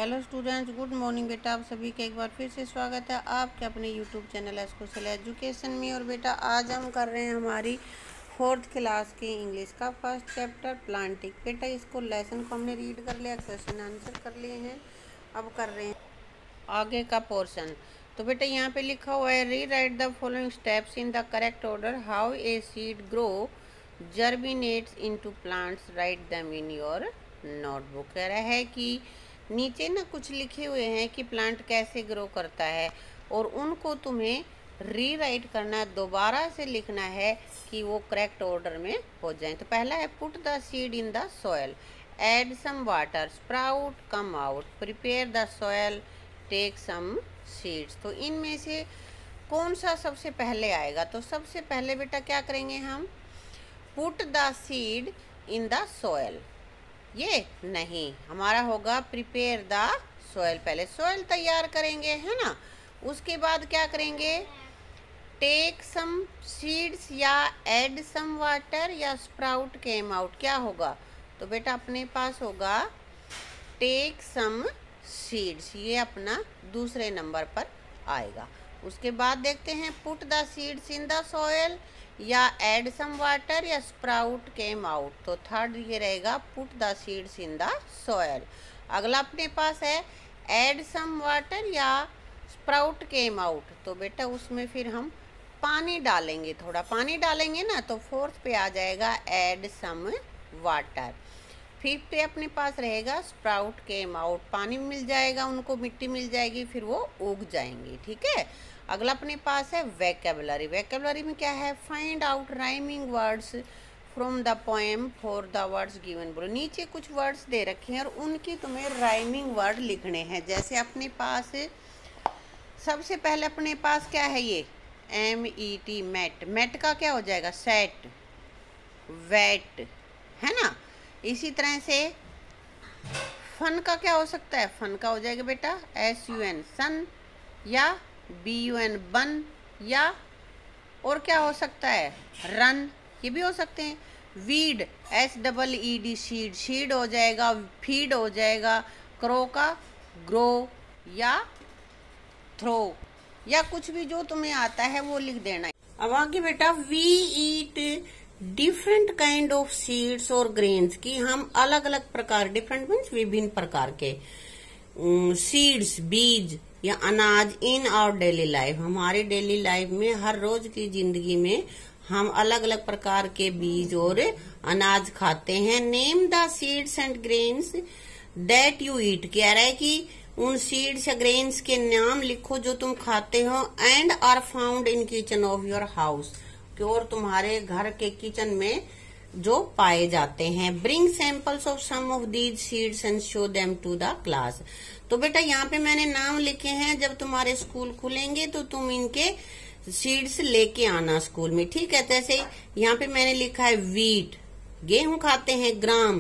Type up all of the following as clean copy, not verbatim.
Hello students, good morning बेटा। आप सभी का एक बार फिर से स्वागत है आपके अपने यूट्यूब चैनल एस्कोसल एजुकेशन में। और बेटा आज हम कर रहे हैं हमारी 4th क्लास की इंग्लिश का फर्स्ट चैप्टर प्लांटिंग। बेटा इसको लेसन को हमने रीड कर लिया, क्वेश्चन आंसर कर लिए हैं। अब कर रहे हैं आगे का पोर्शन। तो बेटा यहाँ पे लिखा हुआ है rewrite the following steps in the correct order how a seed grow germinates into plants, write them in your notebook. कह रहा है कि नीचे ना कुछ लिखे हुए हैं कि प्लांट कैसे ग्रो करता है और उनको तुम्हें रीराइट करना, दोबारा से लिखना है कि वो करेक्ट ऑर्डर में हो जाए। तो पहला है put the seed in the soil, add some water, sprout come out, prepare the soil, take some seeds. तो इनमें से कौन सा सबसे पहले आएगा? तो सबसे पहले बेटा क्या करेंगे हम? Put the seed in the soil. ये नहीं, हमारा होगा प्रिपेयर द सॉयल। पहले सॉयल तैयार करेंगे, है ना। उसके बाद क्या करेंगे? टेक सम सीड्स या ऐड सम वाटर या स्प्राउट केम आउट। क्या होगा? तो बेटा अपने पास होगा टेक सम सीड्स, ये अपना दूसरे नंबर पर आएगा। उसके बाद देखते हैं put the seeds in the soil या ऐड सम वाटर या स्प्राउट केम आउट। तो थर्ड ये रहेगा put the seeds in the soil. अगला अपने पास है ऐड सम वाटर या स्प्राउट केम आउट। तो बेटा उसमें फिर हम पानी डालेंगे, थोड़ा पानी डालेंगे ना। तो फोर्थ पे आ जाएगा ऐड सम वाटर। फिफ्थ पे अपने पास रहेगा स्प्राउट केम आउट, पानी मिल जाएगा उनको, मिट्टी मिल जाएगी, फिर वो उग जाएंगी। ठीक है। अगला अपने पास है वैकेबुलरी। वैकेबुलरी में क्या है? Find out rhyming words from the poem for the words given below. नीचे कुछ वर्ड्स दे रखे हैं और उनकी तुम्हें राइमिंग वर्ड लिखने हैं। जैसे अपने पास सबसे पहले अपने पास क्या है? ये MET, मैट। मैट का क्या हो जाएगा? सेट, वेट, है ना। इसी तरह से फन का क्या हो सकता है? फन का हो जाएगा बेटा SUN, सन, या BUN, बन, या और क्या हो सकता है? रन, ये भी हो सकते हैं। वीड SEED, शीड, शीड हो जाएगा, फीड हो जाएगा। क्रो का ग्रो या थ्रो, या कुछ भी जो तुम्हें आता है वो लिख देना है। अब आगे बेटा we eat different kind of seeds और ग्रेन्स, की हम अलग अलग प्रकार, डिफरेंट मीन्स विभिन्न प्रकार के सीड्स, बीज या अनाज इन आवर डेली लाइफ, हमारे डेली लाइफ में, हर रोज की जिंदगी में हम अलग अलग प्रकार के बीज और अनाज खाते हैं। Name the seeds and grains that you eat. कह रहा है कि उन सीड्स या ग्रेन्स के नाम लिखो जो तुम खाते हो। And are found in kitchen of your house, और तुम्हारे घर के किचन में जो पाए जाते हैं। Bring samples of some of these seeds and show them to the class. तो बेटा यहाँ पे मैंने नाम लिखे हैं, जब तुम्हारे स्कूल खुलेंगे तो तुम इनके सीड्स लेके आना स्कूल में। ठीक है। जैसे यहाँ पे मैंने लिखा है वीट, गेहूं खाते हैं। ग्राम,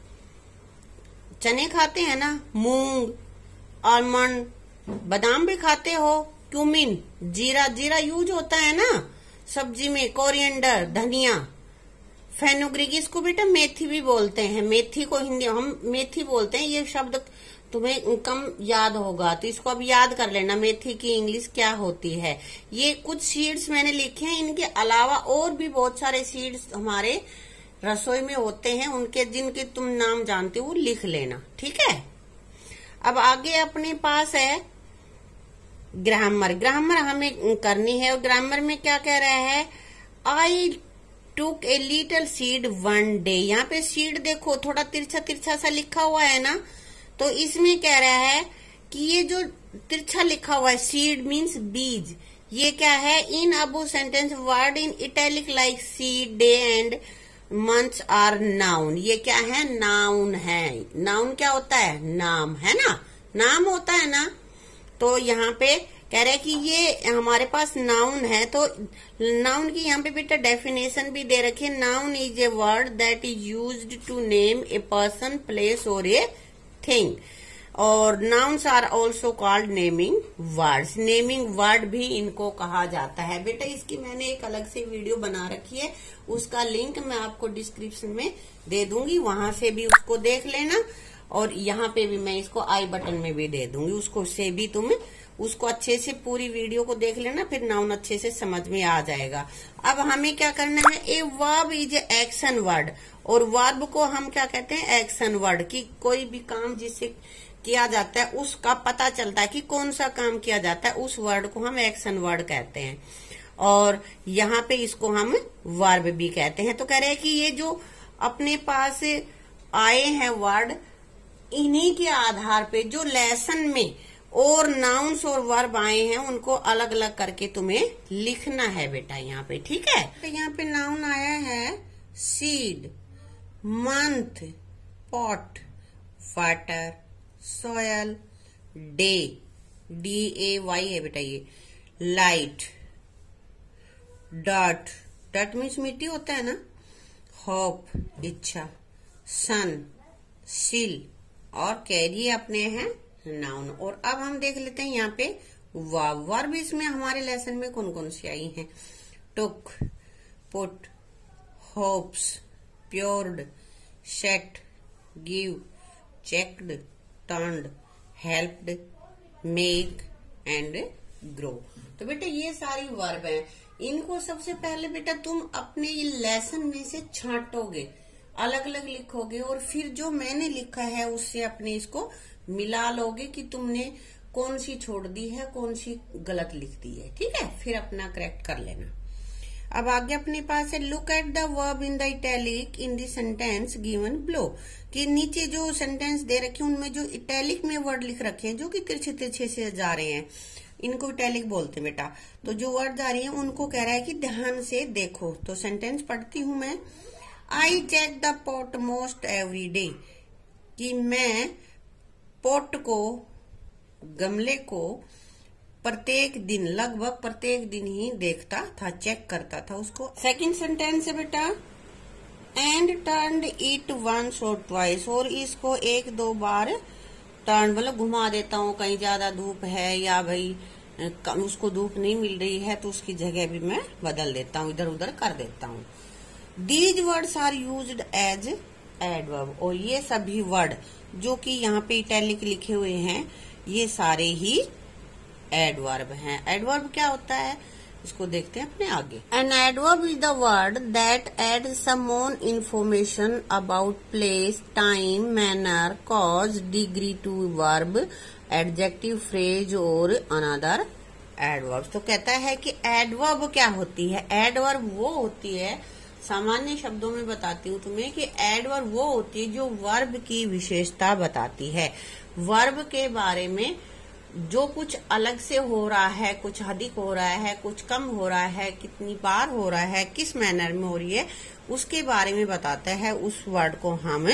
चने खाते हैं ना। मूंग, आलमंड, बादाम भी खाते हो। क्यूमिन, जीरा, जीरा यूज होता है ना सब्जी में। कोरिएंडर, धनिया। फेनुग्रीक, इसको बेटा मेथी भी बोलते हैं। मेथी को हिंदी हम मेथी बोलते हैं। ये शब्द तुम्हें कम याद होगा तो इसको अब याद कर लेना, मेथी की इंग्लिश क्या होती है। ये कुछ सीड्स मैंने लिखे हैं, इनके अलावा और भी बहुत सारे सीड्स हमारे रसोई में होते हैं, उनके जिनके तुम नाम जानते हो वो लिख लेना। ठीक है। अब आगे अपने पास है ग्रामर। ग्रामर हमें करनी है और ग्रामर में क्या कह रहा है? I took a little seed one day. यहाँ पे सीड देखो थोड़ा तिरछा तिरछा सा लिखा हुआ है ना, तो इसमें कह रहा है कि ये जो तिरछा लिखा हुआ है सीड मीन्स बीज, ये क्या है? In above sentence word in italic like seed, day and months are noun. ये क्या है? नाउन है। नाउन क्या होता है? नाम, है ना। नाम होता है ना। तो यहाँ पे कह रहा है कि ये हमारे पास नाउन है। तो नाउन की यहाँ पे बेटा डेफिनेशन भी दे रखी है। Noun is a word that is used to name a person, place और ए थिंग। और nouns are also called naming words. Naming word भी इनको कहा जाता है। बेटा इसकी मैंने एक अलग से वीडियो बना रखी है, उसका लिंक मैं आपको डिस्क्रिप्शन में दे दूंगी, वहां से भी उसको देख लेना। और यहाँ पे भी मैं इसको आई बटन में भी दे दूंगी, उसको से भी तुम उसको अच्छे से पूरी वीडियो को देख लेना, फिर नाउन अच्छे से समझ में आ जाएगा। अब हमें क्या करना है, a verb is action word, और वर्ब को हम क्या कहते हैं, एक्शन वर्ड। की कोई भी काम जिससे किया जाता है उसका पता चलता है कि कौन सा काम किया जाता है, उस वर्ड को हम एक्शन वर्ड कहते हैं। और यहाँ पे इसको हम वर्ब भी कहते हैं। तो कह रहे हैं कि ये जो अपने पास आए हैं वर्ड, इन्हीं के आधार पे जो लेसन में और नाउन्स और वर्ब आए हैं उनको अलग अलग करके तुम्हें लिखना है बेटा यहाँ पे, ठीक है। तो यहाँ पे नाउन आया है seed, month, pot, water, soil, day, DAY है बेटा ये, लाइट, डॉट, डॉट मीन्स मिट्टी होता है ना, होप, इच्छा, सन, सिल, और कैरी अपने हैं नाउन। और अब हम देख लेते हैं यहाँ पे वर्ब। वर्ब इसमें हमारे लेसन में कौन कौन सी आई हैं, took, put, hopes, poured, set, give, checked, turned, helped, make and grow. तो बेटा ये सारी वर्ब है। इनको सबसे पहले बेटा तुम अपने ये लेसन में से छांटोगे, अलग अलग लिखोगे, और फिर जो मैंने लिखा है उससे अपने इसको मिला लोगे कि तुमने कौन सी छोड़ दी है, कौन सी गलत लिख दी है, ठीक है। फिर अपना करेक्ट कर लेना। अब आगे अपने पास है look at the verb in the italic in the sentence given below. कि नीचे जो सेंटेंस दे रखे हैं उनमें जो इटैलिक में वर्ड लिख रखे हैं जो कि तिरछे तिरछे से जा रहे हैं, इनको इटैलिक बोलते हैं बेटा। तो जो वर्ड जा रही है उनको कह रहा है कि ध्यान से देखो। तो सेंटेंस पढ़ती हूं मैं। I check the pot most every day, कि मैं पॉट को, गमले को प्रत्येक दिन, लगभग प्रत्येक दिन ही देखता था, चेक करता था उसको। सेकंड सेंटेंस है बेटा एंड टर्न्ड इट वंस और ट्वाइस, और इसको एक दो बार टर्न मतलब घुमा देता हूँ, कहीं ज्यादा धूप है या भाई उसको धूप नहीं मिल रही है तो उसकी जगह भी मैं बदल देता हूँ, इधर उधर कर देता हूँ। These words are used as adverb, और ये सभी वर्ड जो कि यहाँ पे इटैलिक लिखे हुए हैं ये सारे ही एडवर्ब हैं। एडवर्ब क्या होता है इसको देखते हैं अपने आगे। An adverb is the word that add some on information about place, time, manner, cause, degree to verb, adjective, phrase और अनदर एडवर्ब। तो कहता है कि एडवर्ब क्या होती है। एडवर्ब वो होती है, सामान्य शब्दों में बताती हूँ तुम्हें, कि एडवर्ब वो होती है जो वर्ब की विशेषता बताती है। वर्ब के बारे में जो कुछ अलग से हो रहा है, कुछ अधिक हो रहा है, कुछ कम हो रहा है, कितनी बार हो रहा है, किस मैनर में हो रही है, उसके बारे में बताता है। उस वर्ड को हम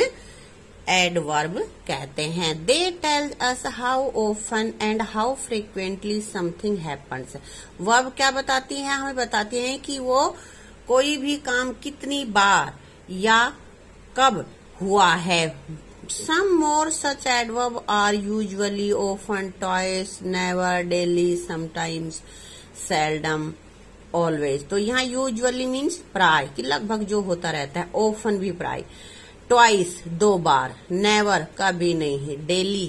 एडवर्ब कहते हैं। They tell us how often and how frequently something happens. Verb क्या बताती है, हमें बताती है कि वो कोई भी काम कितनी बार या कब हुआ है। Some more such adverb are usually, often, twice, never, daily, sometimes, seldom, always। तो यहाँ usually means प्राय, कि लगभग जो होता रहता है। often भी प्राय, twice दो बार, never कभी नहीं, daily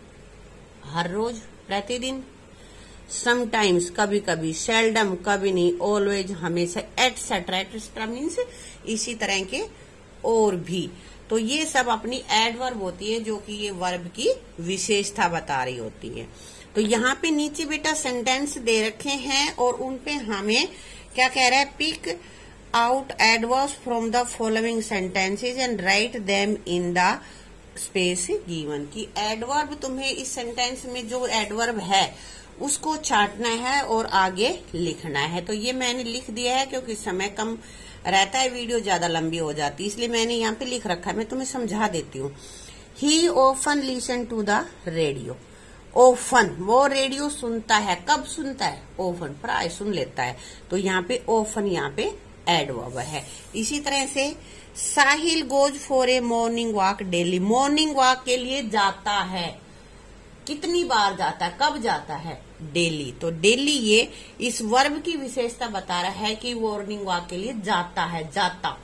हर रोज प्रतिदिन, sometimes कभी कभी, seldom कभी नहीं, always हमेशा, etc etc मीन्स इसी तरह के और भी। तो ये सब अपनी एडवर्ब होती है जो कि ये वर्ब की विशेषता बता रही होती है। तो यहाँ पे नीचे बेटा सेंटेंस दे रखे हैं और उन पे हमें क्या कह रहा है, pick out adverbs from the following sentences and write them in the space given. की एडवर्ब तुम्हें इस सेंटेंस में जो एडवर्ब है उसको छांटना है और आगे लिखना है। तो ये मैंने लिख दिया है क्योंकि समय कम रहता है, वीडियो ज्यादा लंबी हो जाती है, इसलिए मैंने यहाँ पे लिख रखा है। मैं तुम्हें समझा देती हूँ। He often listen to the radio. Often वो रेडियो सुनता है, कब सुनता है, ऑफन प्राय सुन लेता है। तो यहाँ पे ऑफन यहाँ पे एडवर्ब है। इसी तरह से Sahil goes for a morning walk daily. Morning walk के लिए जाता है, कितनी बार जाता है, कब जाता है, डेली। तो डेली ये इस वर्ब की विशेषता बता रहा है कि मॉर्निंग वॉक के लिए जाता है, जाता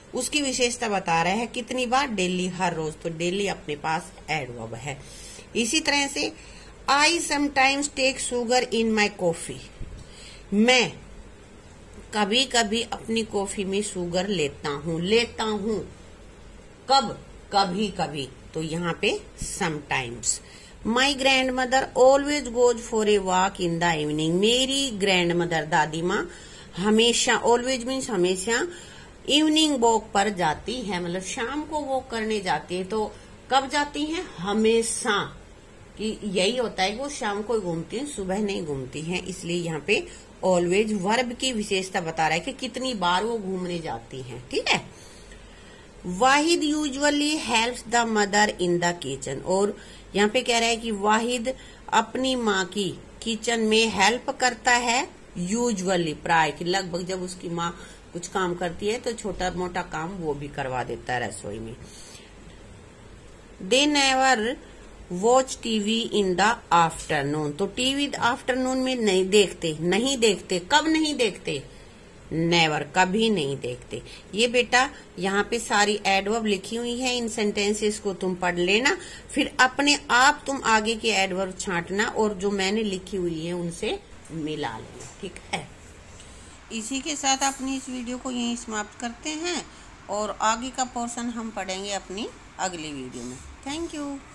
उसकी विशेषता बता रहा है कितनी बार, डेली, हर रोज, तो डेली अपने पास एडवर्ब है। इसी तरह से I sometimes take sugar in my coffee, मैं कभी कभी अपनी कॉफी में शुगर लेता हूँ, कब, कभी कभी, तो यहाँ पे sometimes. My grandmother always goes for a walk in the evening, मेरी ग्रैंड मदर, दादी माँ, हमेशा, ऑलवेज मीन्स हमेशा, इवनिंग वॉक पर जाती है, मतलब शाम को वॉक करने जाती है। तो कब जाती है, हमेशा, कि यही होता है कि वो शाम को घूमती है, सुबह नहीं घूमती हैं, इसलिए यहाँ पे ऑलवेज वर्ब की विशेषता बता रहा है कि कितनी बार वो घूमने जाती हैं। ठीक है। Wahid usually helps the mother in the kitchen, और यहाँ पे कह रहा है कि वाहिद अपनी माँ की किचन में हेल्प करता है, यूजुअली, प्राय, कि लगभग जब उसकी माँ कुछ काम करती है तो छोटा मोटा काम वो भी करवा देता है रसोई में। They never watch TV in the afternoon, तो टीवी आफ्टरनून में नहीं देखते, कब नहीं देखते, नेवर, कभी नहीं देखते। ये बेटा यहाँ पे सारी एडवर्ब लिखी हुई है, इन सेंटेंसेस को तुम पढ़ लेना, फिर अपने आप तुम आगे के एडवर्ब छांटना और जो मैंने लिखी हुई है उनसे मिला लेना। ठीक है। इसी के साथ अपनी इस वीडियो को यहीं समाप्त करते हैं और आगे का पोर्शन हम पढ़ेंगे अपनी अगली वीडियो में। Thank you.